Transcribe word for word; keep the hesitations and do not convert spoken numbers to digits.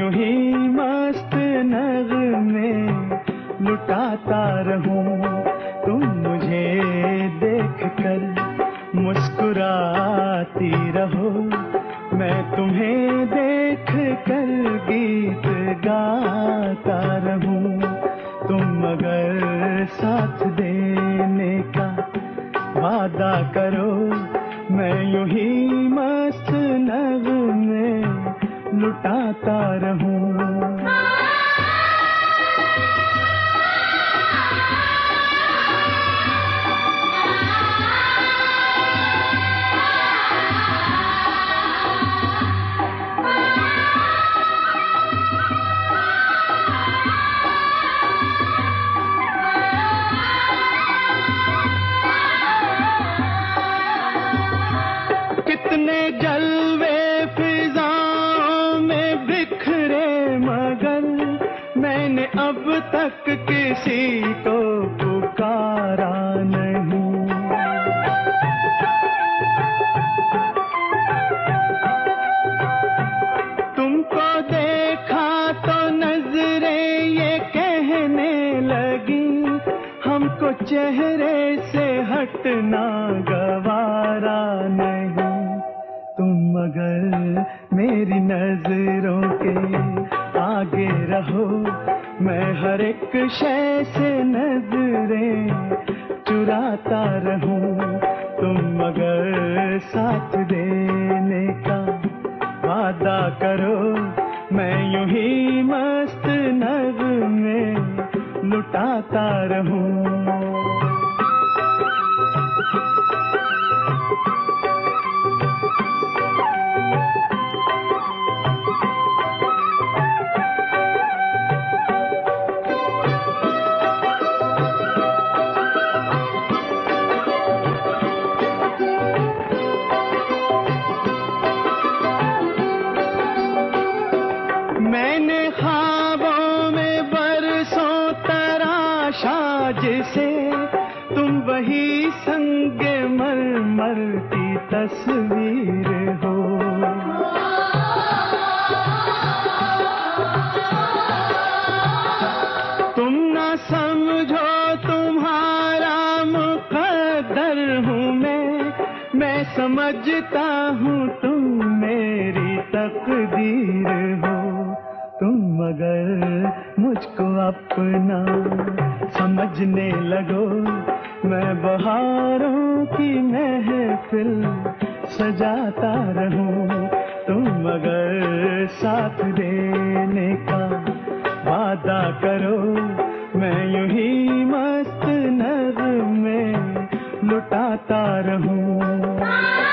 यूं ही मस्त नगमे लुटाता रहूं। तुम मुझे देख कर मुस्कुराती रहो, मैं तुम्हें देख कर गीत गाता रहूं। तुम अगर साथ देने का वादा करो, मैं यूं ही मस्त नगमे लुटाता रहूं। कितने जलवे फिजाओं में बिखरे, मगर मैंने अब तक किसी को पुकारा नहीं। तुमको देखा तो नजरें ये कहने लगी, हमको चेहरे से हटना गवारा नहीं। तुम अगर मेरी नजरों के आगे रहो, मैं हर एक शय से नजरें चुराता रहूं। तुम अगर साथ देने का वादा करो, मैं यूं ही मस्त नगमे लुटाता रहूं। मैंने ख्वाबों में बरसों तराशा जिसे, तुम वही संगे मरमर की तस्वीर हो। तुम ना समझो तुम्हारा मुकद्दर हूँ मैं, मैं समझता हूँ तुम मेरी तकदीर हो। तुम अगर मुझको अपना समझने लगो, मैं बहारों की महफिल सजाता रहूं। तुम अगर साथ देने का वादा करो, मैं यूं ही मस्त नगमे लुटाता रहूं।